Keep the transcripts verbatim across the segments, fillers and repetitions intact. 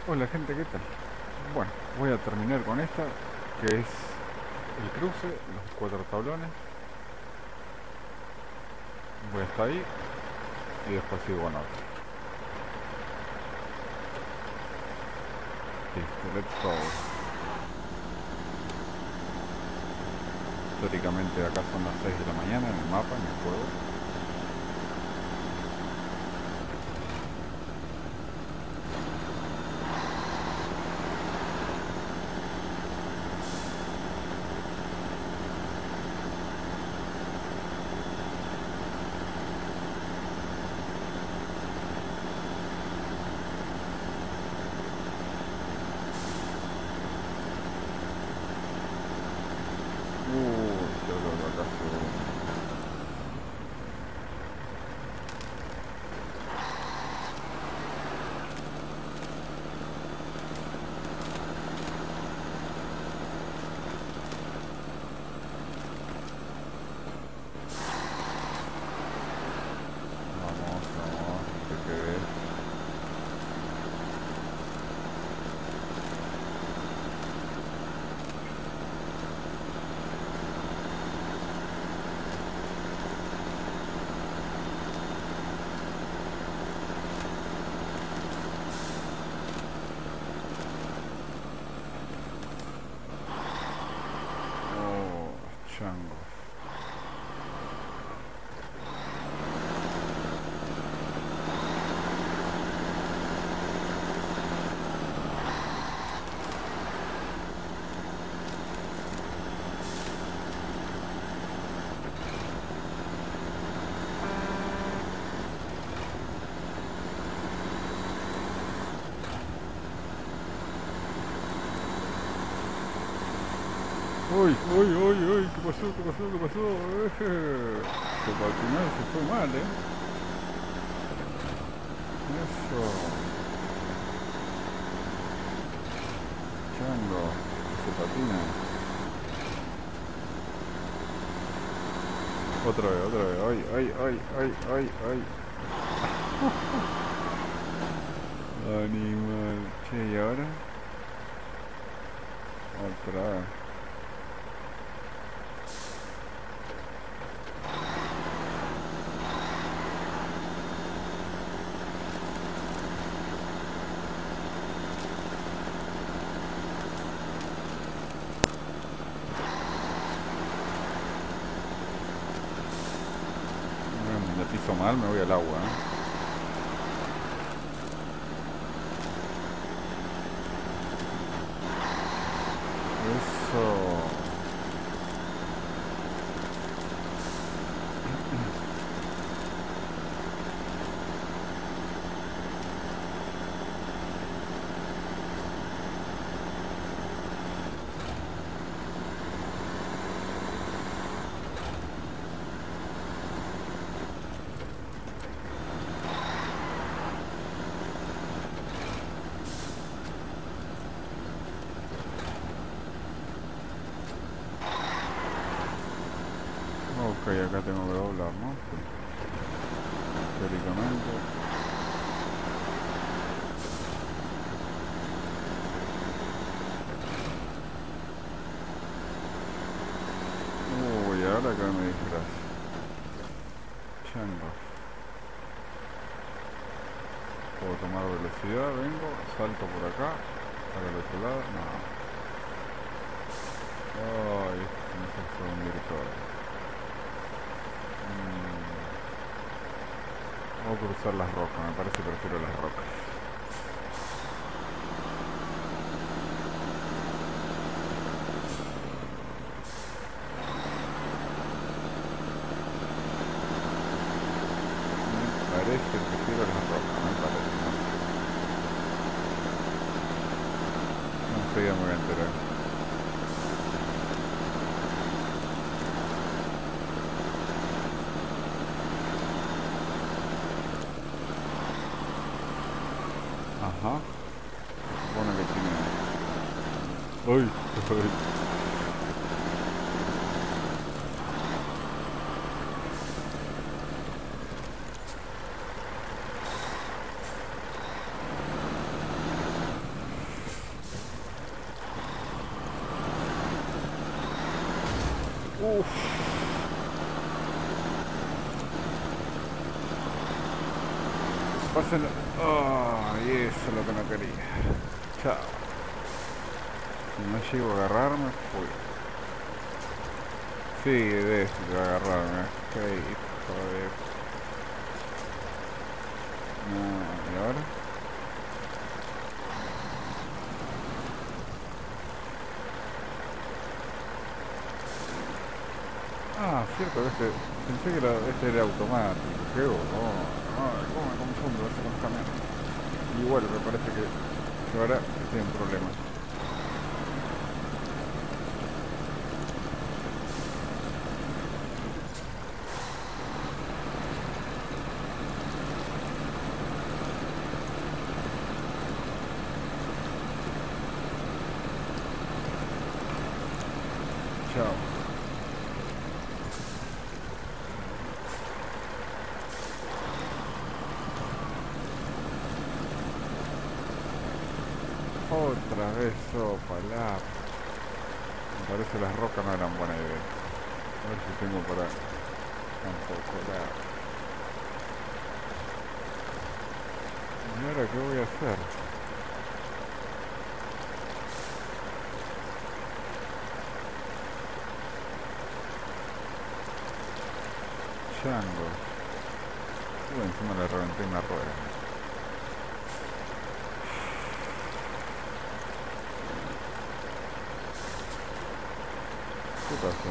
Hola gente, ¿qué tal? Bueno, voy a terminar con esta, que es el cruce, los cuatro tablones. Voy hasta ahí y después sigo con otro. Listo, let's go. Teóricamente acá son las seis de la mañana en el mapa, en el juego. Uy, creo que acá se... Vamos, vamos, que quede. Oh, chango. Uy, uy, uy, uy, ¿qué pasó? ¿Qué pasó? ¿Qué pasó? Eje. Se patinó, se fue mal, ¿eh? Eso. Chango. Se patina. Otra vez, otra vez. Ay, ay, ay, ay, ay, ay. Animal. Che, ¿y ahora? Otra vez. Me piso mal, me voy al agua, ¿eh? Eso. Ok, acá tengo que doblar, ¿no? Sí. Teóricamente. Uy, ahora acá me disfraz. Chango. Puedo tomar velocidad, vengo, salto por acá, para el otro lado, no. Ay, se me hace hundir todo. Mm. Voy a cruzar las rocas, me parece que prefiero las rocas. Me parece que prefiero las rocas, me parece, ¿no? No sé, ya me voy a enterar. Ajá. Supone que tiene... Uy, uy. Uf. Pasen. Ay, eso es lo que no quería. Chao. Si no llego a agarrarme, fui. Sí, de eso de agarrarme. Qué hijo de... No, ¿y ahora? Ah, cierto, este, pensé que era, este era automático. Qué horror. Ay, cómo me confundo eso con los camiones. Igual me parece que, que ahora estoy en problemas. Chao. Otra vez sopa, la... Me parece las rocas no eran buena idea. A ver si tengo para... Tampoco la... ¿Y ahora qué voy a hacer? Chango. Uy, encima le reventé una rueda. ¿Qué pasó?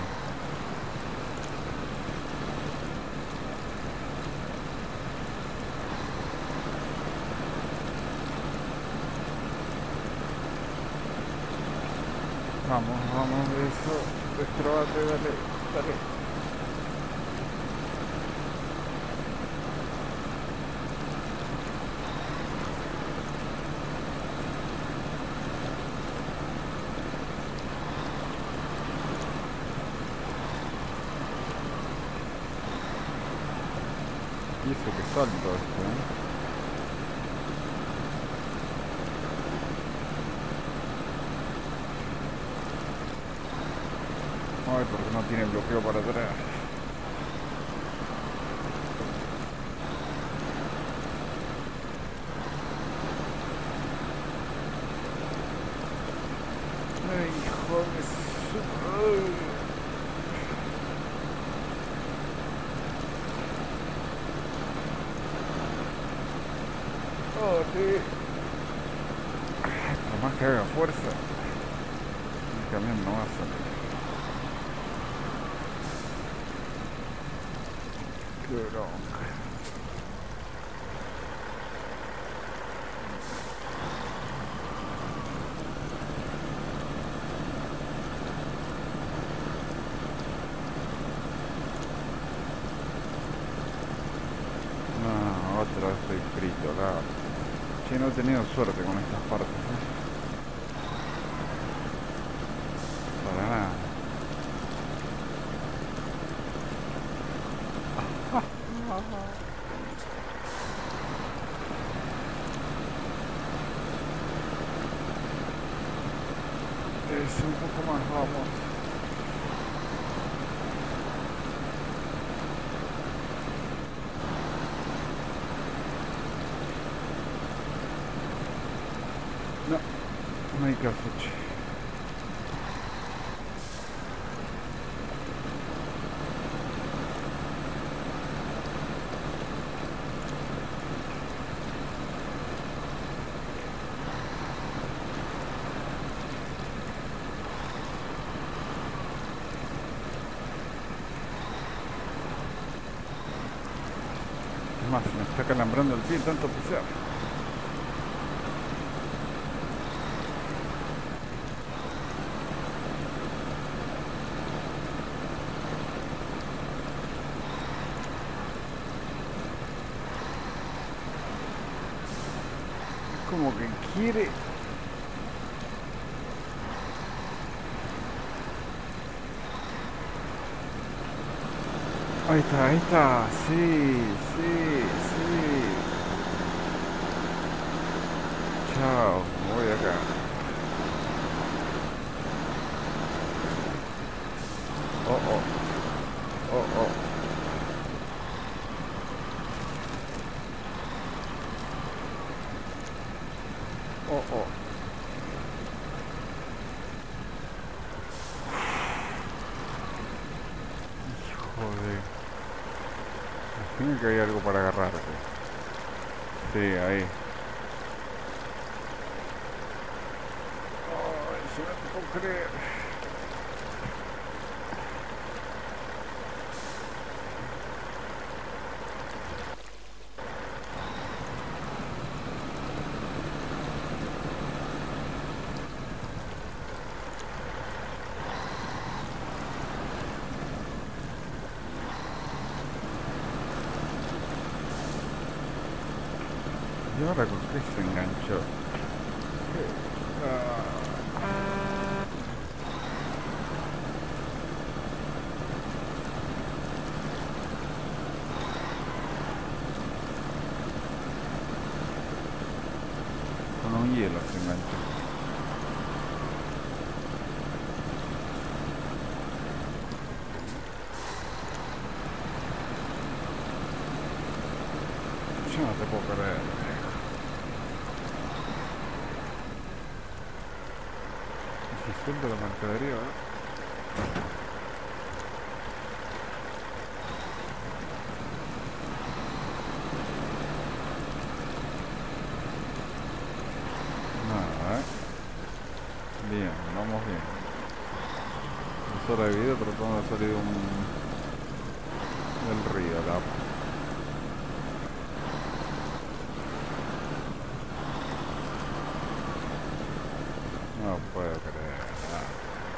Vamos, vamos, eso. Destrobate, dale, dale. Y eso que salto esto, ¿eh? Ay, porque no tiene bloqueo para atrás. Ay, hijo de su... Ay. Oh, sí. Por más que haga fuerza, el camión no va a salir. Qué bronca. No, otra vez estoy frito, la... Che, no he tenido suerte con estas partes, ¿eh? Para nada. Es un poco más, vamos. No, no hay caso, che. Es más, me está calambrando el pie tanto pisar. Como que quiere... Ahí está, ahí está, sí, sí, sí. Chao, me voy acá. Oh, oh. oh, oh. Joder. Imagino que hay algo para agarrarte. Sí, ahí. Ay, si no te puedo creer. ¿Y ahora con qué se enganchó? ¿Qué? Ah. Con un hielo se enganchó. Yo no te puedo creer. Si suelto la mercadería, ¿eh? Nada, ¿eh? Bien, vamos bien. Dos horas de video tratando de salir un... del río, la... No puedo creer. Ah,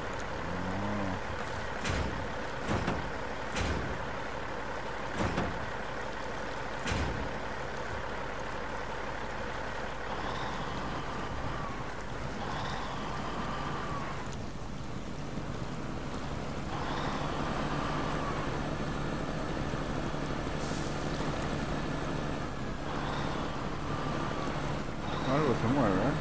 no. Algo se mueve, ¿eh?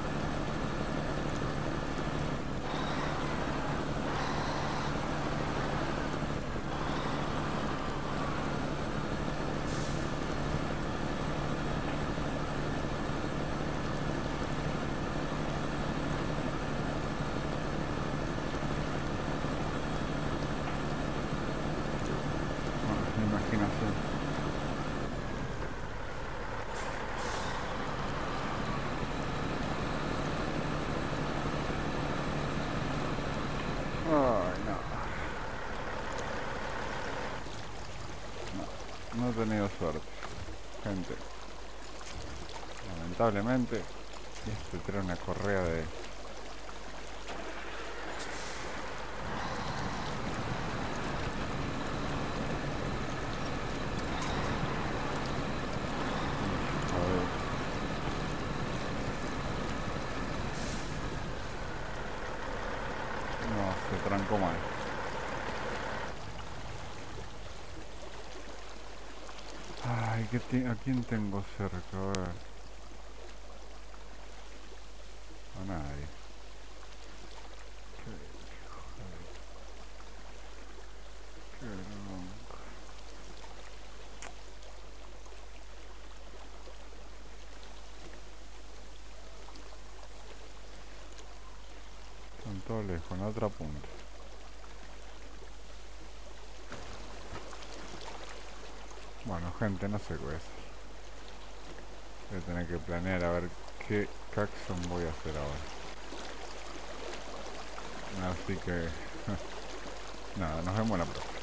Bueno, imaginación. Ay, no. No, no he tenido suerte, gente. Lamentablemente, este trae una correa de... Joder. No, se trancó mal. Ay, ¿qué ti- ¿a quién tengo cerca? A ver. A nadie. Qué, joder, qué bronca. Están todos lejos, en la otra punta. Bueno, gente, no sé qué es. Voy a tener que planear a ver qué caxon voy a hacer ahora. Así que... nada, nos vemos la próxima.